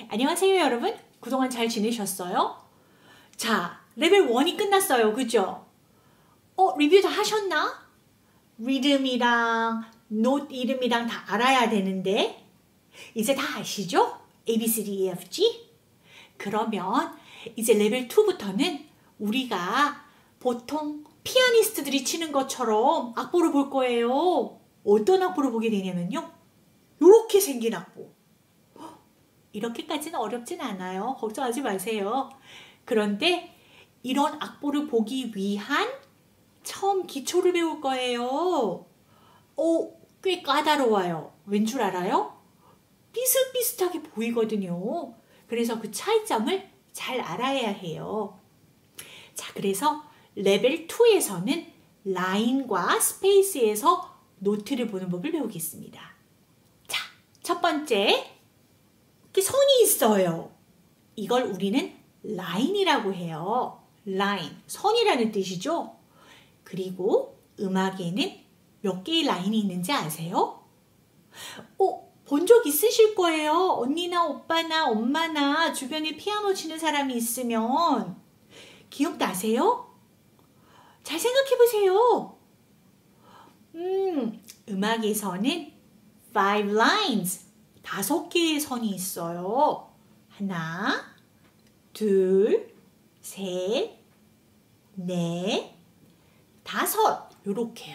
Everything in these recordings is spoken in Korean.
안녕하세요 여러분. 그동안 잘 지내셨어요? 자, 레벨 1이 끝났어요. 그죠? 리뷰 다 하셨나? 리듬이랑 노트 이름이랑 다 알아야 되는데 이제 다 아시죠? A, B, C, D, E, F, G? 그러면 이제 레벨 2부터는 우리가 보통 피아니스트들이 치는 것처럼 악보를 볼 거예요. 어떤 악보를 보게 되냐면요. 이렇게 생긴 악보. 이렇게까지는 어렵진 않아요. 걱정하지 마세요. 그런데 이런 악보를 보기 위한 처음 기초를 배울 거예요. 꽤 까다로워요. 왠 줄 알아요? 비슷비슷하게 보이거든요. 그래서 그 차이점을 잘 알아야 해요. 자, 그래서 레벨 2에서는 라인과 스페이스에서 노트를 보는 법을 배우겠습니다. 자, 첫 번째. 이렇게 선이 있어요. 이걸 우리는 라인이라고 해요. 라인, 선이라는 뜻이죠. 그리고 음악에는 몇 개의 라인이 있는지 아세요? 본 적 있으실 거예요. 언니나 오빠나 엄마나 주변에 피아노 치는 사람이 있으면 기억나세요? 잘 생각해 보세요. 음악에서는 5 lines, 5개의 선이 있어요. 하나, 둘, 셋, 넷, 다섯, 요렇게요.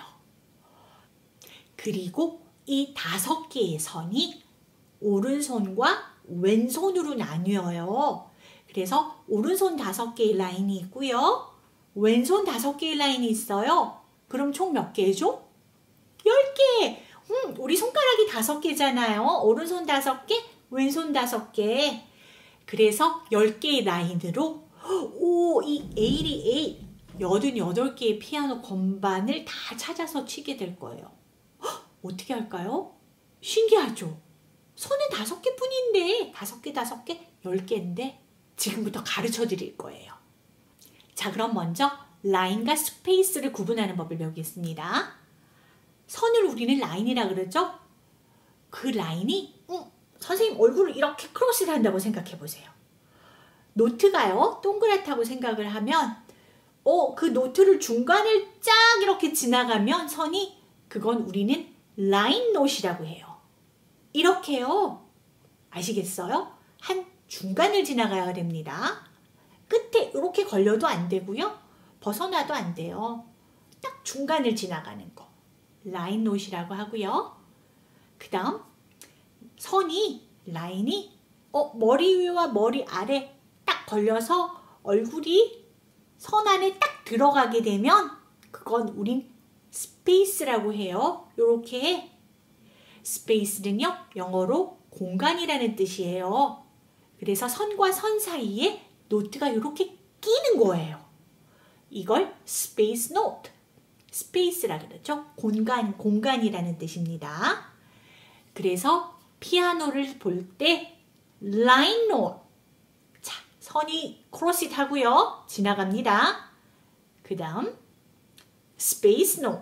그리고 이 5개의 선이 오른손과 왼손으로 나뉘어요. 그래서 오른손 5개의 라인이 있고요. 왼손 5개의 라인이 있어요. 그럼 총 몇 개죠? 10개! 우리 손가락이 5개잖아요. 오른손 5개, 왼손 5개. 그래서 10개의 라인으로 이 A, 88개의 피아노 건반을 다 찾아서 치게 될 거예요. 어떻게 할까요? 신기하죠? 손은 5개 뿐인데 5개, 10개인데 지금부터 가르쳐 드릴 거예요. 자, 그럼 먼저 라인과 스페이스를 구분하는 법을 배우겠습니다. 선을 우리는 라인이라 그러죠? 그 라인이 선생님 얼굴을 이렇게 크로스를 한다고 생각해 보세요. 노트가요 동그랗다고 생각을 하면 그 노트를 중간을 쫙 이렇게 지나가면 선이 그건 우리는 라인 노트이라고 해요. 이렇게요. 아시겠어요? 한 중간을 지나가야 됩니다. 끝에 이렇게 걸려도 안 되고요. 벗어나도 안 돼요. 딱 중간을 지나가는 거. 라인 노트이라고 하고요. 그 다음 선이 라인이 머리 위와 머리 아래 딱 걸려서 얼굴이 선 안에 딱 들어가게 되면 그건 우린 스페이스라고 해요. 요렇게 스페이스는요 영어로 공간이라는 뜻이에요. 그래서 선과 선 사이에 노트가 이렇게 끼는 거예요. 이걸 스페이스 노트, 스페이스라 그러죠. 공간이라는 뜻입니다. 그래서 피아노를 볼 때 라인 노트, 자, 선이 크로스 하고요. 지나갑니다. 그 다음 스페이스 노트,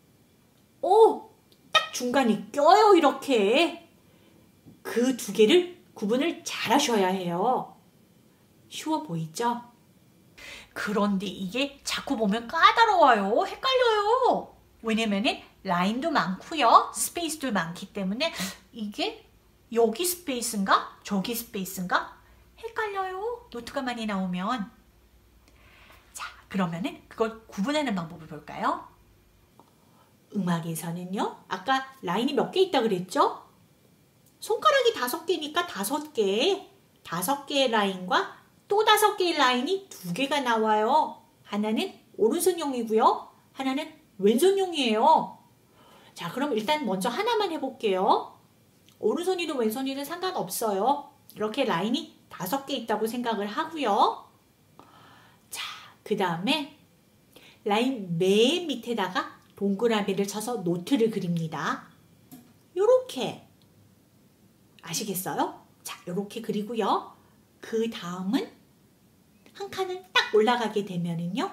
딱 중간에 껴요. 이렇게 그 두 개를 구분을 잘 하셔야 해요. 쉬워 보이죠? 그런데 이게 자꾸 보면 까다로워요. 헷갈려요. 왜냐면은 라인도 많고요. 스페이스도 많기 때문에 이게 여기 스페이스인가? 저기 스페이스인가? 헷갈려요. 노트가 많이 나오면. 자, 그러면은 그걸 구분하는 방법을 볼까요? 음악에서는요. 아까 라인이 몇 개 있다 그랬죠? 손가락이 5개니까 5개. 5개의 라인과 또 5개의 라인이 2개가 나와요. 하나는 오른손용이고요. 하나는 왼손용이에요. 자, 그럼 일단 먼저 하나만 해볼게요. 오른손이든 왼손이든 상관없어요. 이렇게 라인이 5개 있다고 생각을 하고요. 자, 그 다음에 라인 맨 밑에다가 동그라미를 쳐서 노트를 그립니다. 요렇게. 아시겠어요? 자, 요렇게 그리고요. 그 다음은 한 칸을 딱 올라가게 되면은요.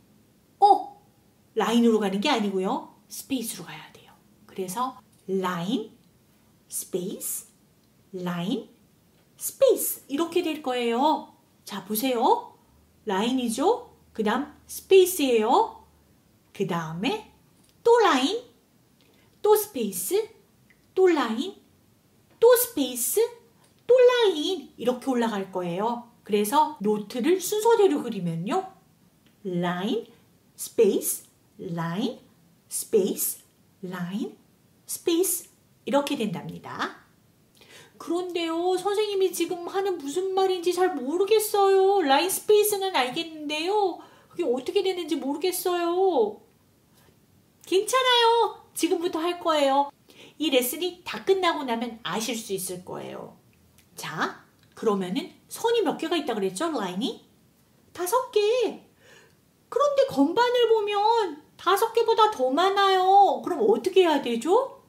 라인으로 가는 게 아니고요. 스페이스로 가야 돼요. 그래서 라인, 스페이스, 라인, 스페이스 이렇게 될 거예요. 자, 보세요. 라인이죠? 그 다음 스페이스예요. 그 다음에 또 라인, 또 스페이스, 또 라인, 또 스페이스, 또 라인 이렇게 올라갈 거예요. 그래서 노트를 순서대로 그리면요. 라인, 스페이스, 라인, 스페이스, 라인, 스페이스 이렇게 된답니다. 그런데요, 선생님이 지금 하는 무슨 말인지 잘 모르겠어요. 라인 스페이스는 알겠는데요. 그게 어떻게 되는지 모르겠어요. 괜찮아요. 지금부터 할 거예요. 이 레슨이 다 끝나고 나면 아실 수 있을 거예요. 자, 그러면은 선이 몇 개가 있다 그랬죠? 라인이? 5개. 그런데 건반을 보면 5개보다 더 많아요. 그럼 어떻게 해야 되죠?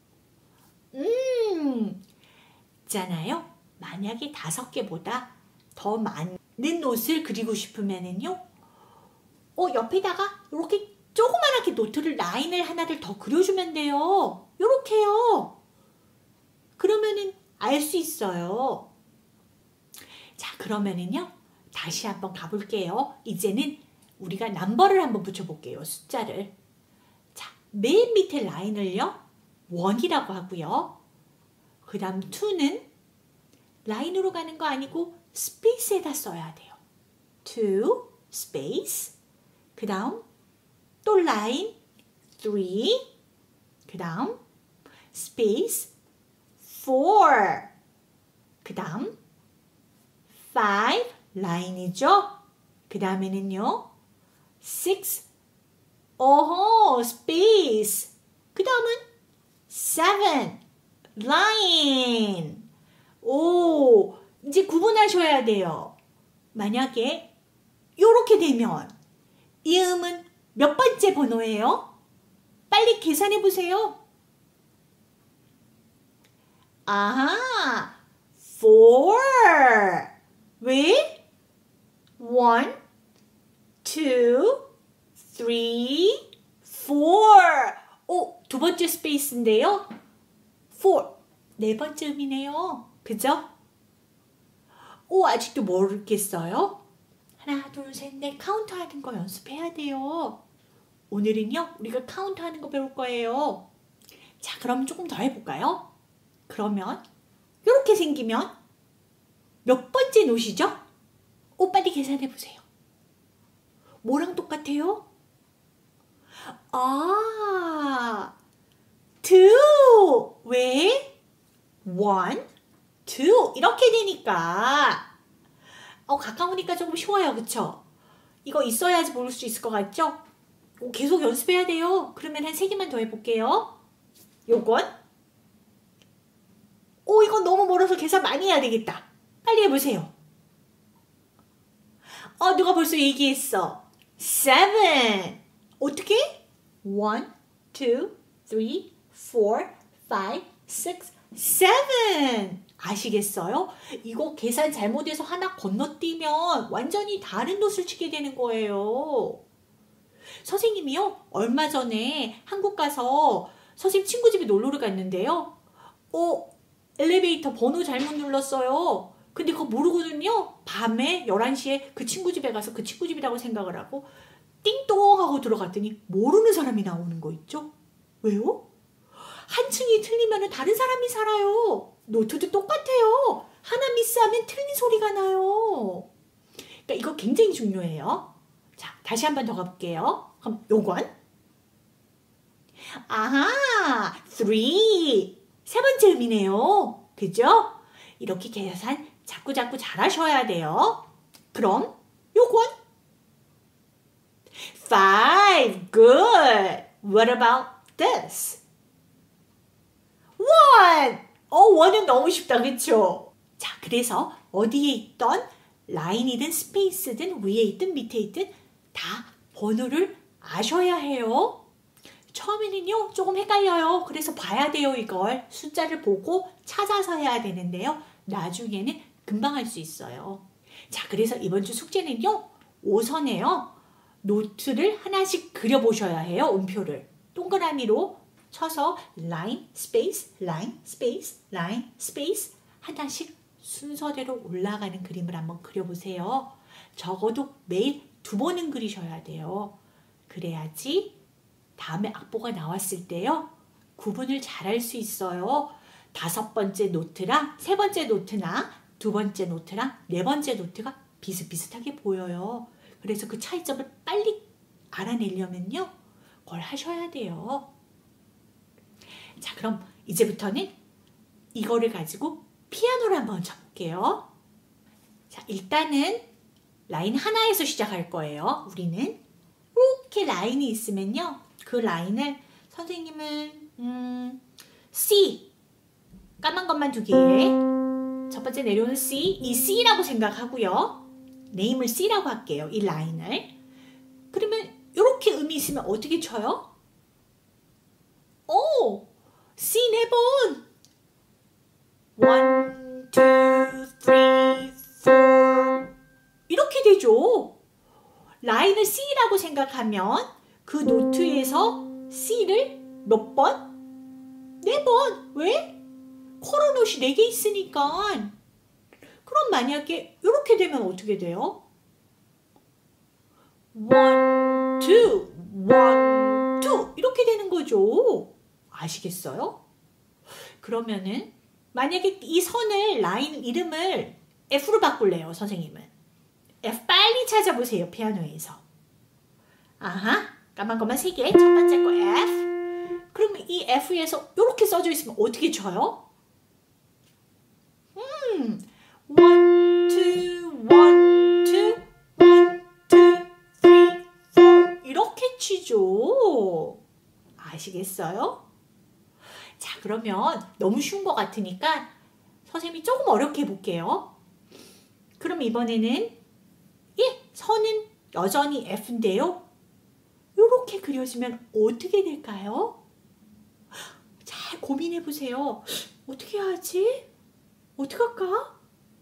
있잖아요. 만약에 5개보다 더 많은 옷을 그리고 싶으면은요. 옆에다가 이렇게 조그만하게 노트를 라인을 하나를 더 그려주면 돼요. 요렇게요. 그러면은 알 수 있어요. 자, 그러면은요. 다시 한번 가볼게요. 이제는 우리가 넘버를 한번 붙여볼게요. 숫자를. 자, 맨 밑에 라인을요. 1이라고 하고요. 그 다음 2는 라인으로 가는 거 아니고 스페이스에다 써야 돼요. 2, 스페이스. 그 다음 또 라인 3. 그 다음 스페이스 4. 그 다음 5 라인이죠. 그 다음에는요 6 스페이스. 그 다음은 7 라인. 오, 이제 구분하셔야 돼요. 만약에 이렇게 되면 이 음은 몇 번째 번호예요? 빨리 계산해 보세요. 아하, 4. 왜? 1, 2, 3, 4. 오, 2번째 스페이스인데요. 4. 4번째 음이네요. 그죠? 오, 아직도 모르겠어요? 하나, 둘, 셋, 넷 카운트 하는 거 연습해야 돼요. 오늘은요, 우리가 카운트 하는 거 배울 거예요. 자, 그럼 조금 더 해볼까요? 그러면 이렇게 생기면 몇 번째 노시죠? 빨리 계산해 보세요. 뭐랑 똑같아요? 아, 2. 왜? 1, 2 이렇게 되니까 가까우니까 조금 쉬워요. 그쵸? 이거 있어야지 모를 수 있을 것 같죠? 계속 연습해야 돼요. 그러면 한 3개만 더 해볼게요. 요건 이건 너무 멀어서 계산 많이 해야 되겠다. 빨리 해보세요. 누가 벌써 얘기했어. 7. 어떻게? 1, 2, 3, 4, 5, 6, 7. 아시겠어요? 이거 계산 잘못해서 하나 건너뛰면 완전히 다른 노수를 치게 되는 거예요. 선생님이요, 얼마 전에 한국 가서 선생님 친구 집에 놀러를 갔는데요. 엘리베이터 번호 잘못 눌렀어요. 근데 그거 모르거든요. 밤에 11시에 그 친구 집에 가서 그 친구 집이라고 생각을 하고 띵동 하고 들어갔더니 모르는 사람이 나오는 거 있죠? 왜요? 한 층이 틀리면 다른 사람이 살아요. 노트도 똑같아요. 하나 미스하면 틀린 소리가 나요. 그러니까 이거 굉장히 중요해요. 자, 다시 한 번 더 가볼게요. 그럼 요건 아하, 3. 3번째 음이네요. 그죠? 이렇게 계산 자꾸 잘하셔야 돼요. 그럼 요건 5. Good. What about this? 1. 1은 너무 쉽다. 그쵸? 자, 그래서 어디에 있던 라인이든 스페이스든 위에 있든 밑에 있든 다 번호를 아셔야 해요. 처음에는요, 조금 헷갈려요. 그래서 봐야 돼요, 이걸. 숫자를 보고 찾아서 해야 되는데요. 나중에는 금방 할 수 있어요. 자, 그래서 이번 주 숙제는요, 5선에요. 노트를 하나씩 그려보셔야 해요, 음표를. 동그라미로 쳐서 라인, 스페이스, 라인, 스페이스, 라인, 스페이스 하나씩 순서대로 올라가는 그림을 한번 그려보세요. 적어도 매일 2번은 그리셔야 돼요. 그래야지 다음에 악보가 나왔을 때요. 구분을 잘 할 수 있어요. 5번째 노트랑 3번째 노트나 2번째 노트랑 4번째 노트가 비슷비슷하게 보여요. 그래서 그 차이점을 빨리 알아내려면요. 그걸 하셔야 돼요. 자, 그럼 이제부터는 이거를 가지고 피아노를 한번 쳐볼게요. 자, 일단은 라인 하나에서 시작할 거예요. 우리는 이렇게 라인이 있으면요. 그 라인을 선생님은 C, 까만 것만 2개에 첫 번째 내려오는 C, 이 C라고 생각하고요. 네임을 C라고 할게요. 이 라인을. 그러면 이렇게 음이 있으면 어떻게 쳐요? 오! C 4번! 1, 2, 3, 4 이렇게 되죠. 라인을 C라고 생각하면 그 노트에서 C를 몇 번? 4번! 왜? 코러노시 4개 있으니까. 그럼 만약에 이렇게 되면 어떻게 돼요? 1, 2, 1, 2 이렇게 되는 거죠. 아시겠어요? 그러면은 만약에 이 선을 라인 이름을 F로 바꿀래요, 선생님은. F 빨리 찾아보세요, 피아노에서. 아하, 까만 것만 3개. 첫 번째 거 F. 그러면 이 F에서 이렇게 써져 있으면 어떻게 쳐요? 1, 2, 1, 2, 1, 2, 3, 4 이렇게 치죠. 아시겠어요? 자, 그러면 너무 쉬운 것 같으니까 선생님이 조금 어렵게 해볼게요. 그럼 이번에는 선은 여전히 F인데요. 이렇게 그려지면 어떻게 될까요? 잘 고민해보세요. 어떻게 하지? 어떻게 할까?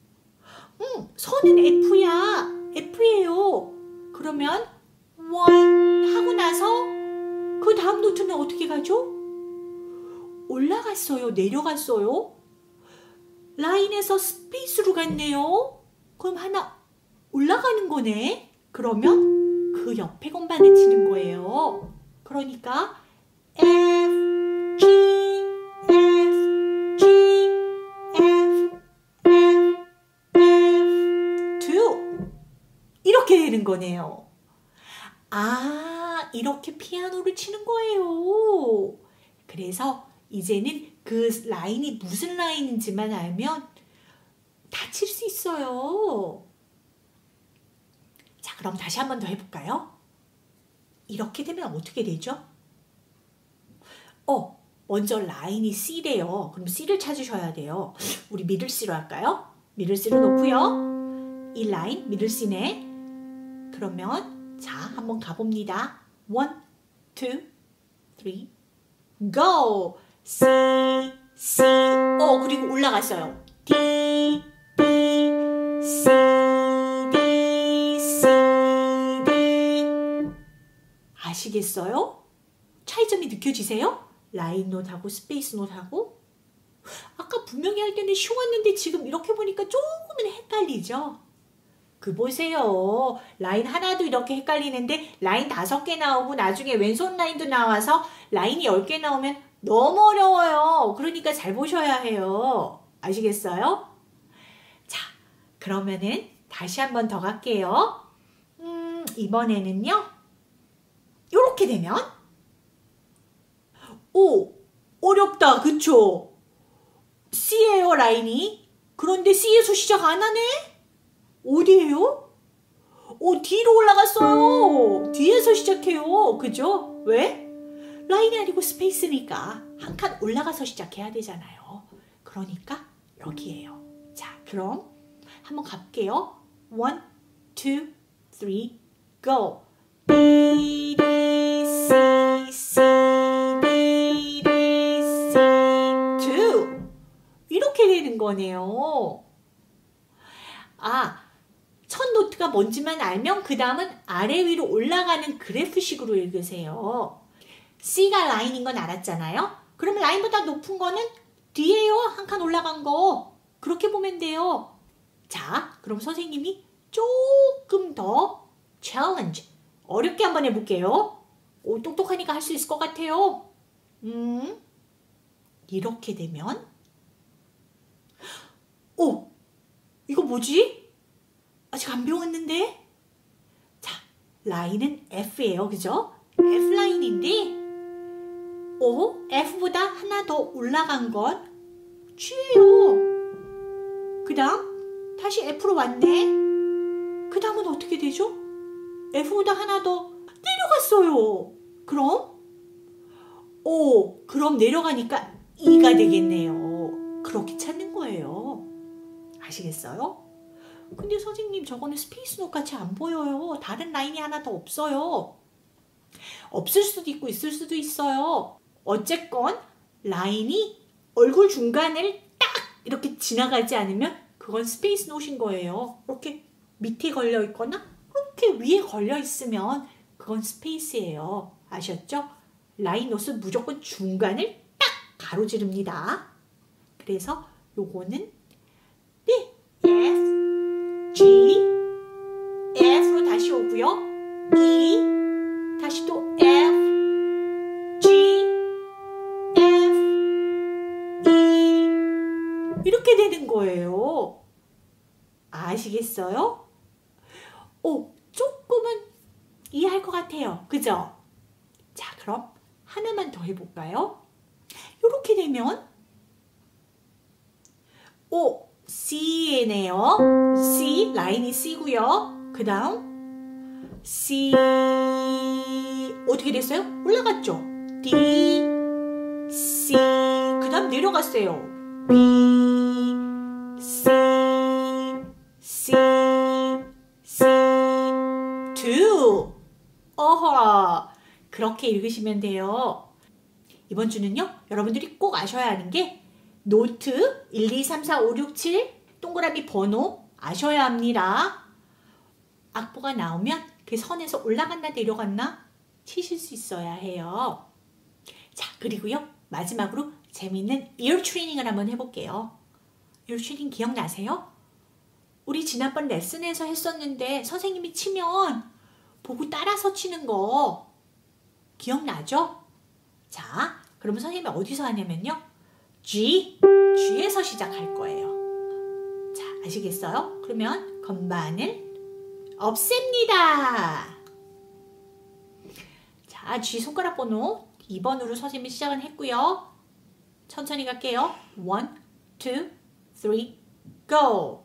선은 F야. F예요. 그러면 1 하고 나서 그 다음 노트는 어떻게 가죠? 올라갔어요? 내려갔어요? 라인에서 스페이스로 갔네요. 그럼 하나 올라가는 거네. 그러면 그 옆에 건반을 치는 거예요. 그러니까 F, G, F, G, F, F, F, 2 이렇게 되는 거네요. 아, 이렇게 피아노를 치는 거예요. 그래서 이제는 그 라인이 무슨 라인인지만 알면 다 칠 수 있어요. 자, 그럼 다시 한 번 더 해볼까요? 이렇게 되면 어떻게 되죠? 먼저 라인이 C래요. 그럼 C를 찾으셔야 돼요. 우리 미들 C로 할까요? 미들 C로 놓고요. 이 라인 미들 C네. 그러면 자, 한번 가봅니다. 1, 2, 3, go! C, C, 그리고 올라갔어요. D, D, C, D, C, D. 아시겠어요? 차이점이 느껴지세요? 라인 노트하고 스페이스 노트하고? 아까 분명히 할 때는 쉬웠는데 지금 이렇게 보니까 조금은 헷갈리죠? 그 보세요. 라인 하나도 이렇게 헷갈리는데 라인 5개 나오고 나중에 왼손 라인도 나와서 라인이 10개 나오면 너무 어려워요. 그러니까 잘 보셔야 해요. 아시겠어요? 자, 그러면은 다시 한 번 더 갈게요. 이번에는요. 이렇게 되면 어렵다. 그쵸? C예요, 라인이. 그런데 C에서 시작 안 하네? 어디예요? D로 올라갔어요. D에서 시작해요. 그죠? 왜? 라인이 아니고 스페이스니까 한 칸 올라가서 시작해야 되잖아요. 그러니까 여기에요. 자, 그럼 한번 가볼게요. 1, 2, 3, go! D, D, C, C, D, D, C, 2 이렇게 되는 거네요. 첫 노트가 뭔지만 알면 그 다음은 아래 위로 올라가는 그래프식으로 읽으세요. C가 라인인 건 알았잖아요. 그러면 라인보다 높은 거는 D예요. 한 칸 올라간 거. 그렇게 보면 돼요. 자, 그럼 선생님이 조금 더 챌린지, 어렵게 한번 해볼게요. 오, 똑똑하니까 할 수 있을 것 같아요. 이렇게 되면 오, 이거 뭐지? 아직 안 배웠는데? 자, 라인은 F예요. 그죠? F라인인데 F보다 하나 더 올라간 건 G예요. 그 다음 다시 F로 왔네. 그 다음은 어떻게 되죠? F보다 하나 더 내려갔어요. 그럼 내려가니까 E가 되겠네요. 그렇게 찾는 거예요. 아시겠어요? 근데 선생님 저거는 스페이스 노트 같이 안 보여요. 다른 라인이 하나 더 없어요. 없을 수도 있고 있을 수도 있어요. 어쨌건 라인이 얼굴 중간을 딱 이렇게 지나가지 않으면 그건 스페이스 노트인 거예요. 이렇게 밑에 걸려 있거나 이렇게 위에 걸려 있으면 그건 스페이스예요. 아셨죠? 라인 노트는 무조건 중간을 딱 가로지릅니다. 그래서 요거는 네, F, G, F로 다시 오고요. E, 다시 또 F, G, F, E 이렇게 되는 거예요. 아시겠어요? 조금은 이해할 것 같아요. 그죠? 자, 그럼 하나만 더 해볼까요? 이렇게 되면 C네요. C, 라인이 C고요. 그 다음 C 어떻게 됐어요? 올라갔죠? D, C 그 다음 내려갔어요. B, C, C, C, 2 어허 그렇게 읽으시면 돼요. 이번 주는요. 여러분들이 꼭 아셔야 하는 게 노트 1, 2, 3, 4, 5, 6, 7 동그라미 번호 아셔야 합니다. 악보가 나오면 그 선에서 올라갔나 내려갔나 치실 수 있어야 해요. 자, 그리고요. 마지막으로 재미있는 ear training을 한번 해볼게요. ear training 기억나세요? 우리 지난번 레슨에서 했었는데 선생님이 치면 보고 따라서 치는 거 기억나죠? 자, 그러면 선생님이 어디서 하냐면요. G에서 시작할 거예요. 자, 아시겠어요? 그러면 건반을 없앱니다. 자, G 손가락 번호 2번으로 선생님이 시작을 했고요. 천천히 갈게요. 1, 2, 3, go!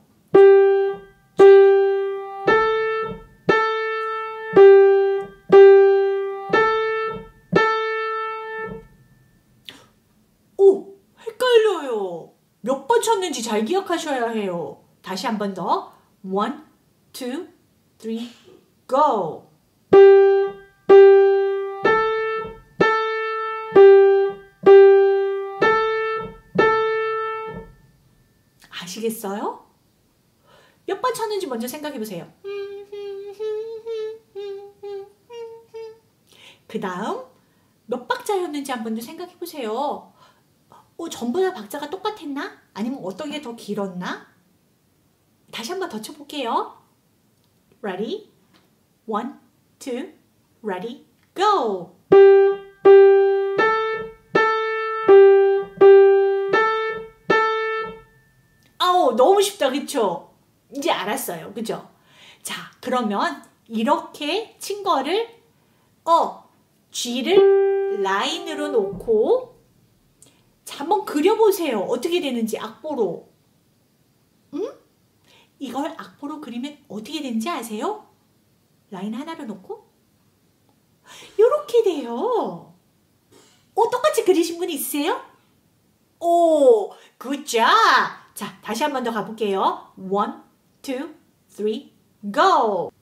헷갈려요. 몇 번 쳤는지 잘 기억하셔야 해요. 다시 한 번 더. 1, 2, 3, go! 아시겠어요? 몇 번 쳤는지 먼저 생각해 보세요. 그 다음 몇 박자였는지 한 번 더 생각해 보세요. 전부 다 박자가 똑같았나? 아니면 어떤 게 더 길었나? 다시 한 번 더 쳐볼게요. Ready? 1, 2, ready, go! 너무 쉽다, 그쵸? 이제 알았어요, 그죠? 자, 그러면 이렇게 친 거를 G를 라인으로 놓고 자, 한번 그려보세요. 어떻게 되는지 악보로. 이걸 악보로 그리면 어떻게 되는지 아세요? 라인 하나를 놓고 이렇게 돼요. 똑같이 그리신 분 있으세요? 굿잡! 자, 다시 한 번 더 가볼게요. 1, 2, 3, go!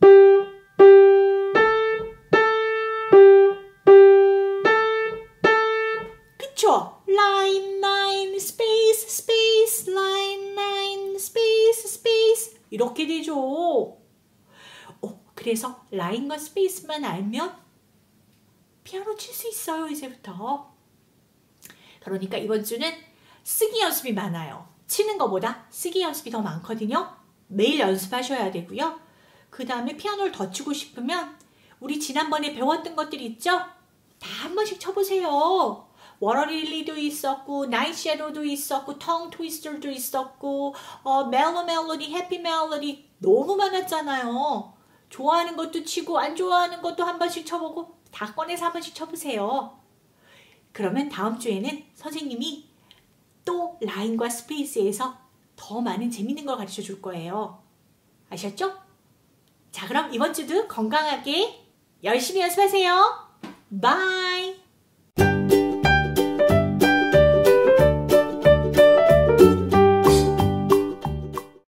그쵸? line, line, space, space, line, line, space, space 이렇게 되죠. 그래서 라인과 스페이스만 알면 피아노 칠 수 있어요, 이제부터. 그러니까 이번 주는 쓰기 연습이 많아요. 치는 것보다 쓰기 연습이 더 많거든요. 매일 연습하셔야 되고요. 그 다음에 피아노를 더 치고 싶으면 우리 지난번에 배웠던 것들 있죠? 다 한 번씩 쳐보세요. 워러릴리도 있었고, 나이트 섀도우도 있었고, 텅 트위스터도 있었고, 멜로 멜로디, 해피 멜로디 너무 많았잖아요. 좋아하는 것도 치고 안 좋아하는 것도 한 번씩 쳐보고 다 꺼내서 한 번씩 쳐보세요. 그러면 다음 주에는 선생님이 또 라인과 스페이스에서 더 많은 재밌는 걸 가르쳐 줄 거예요. 아셨죠? 자, 그럼 이번 주도 건강하게 열심히 연습하세요. 바이!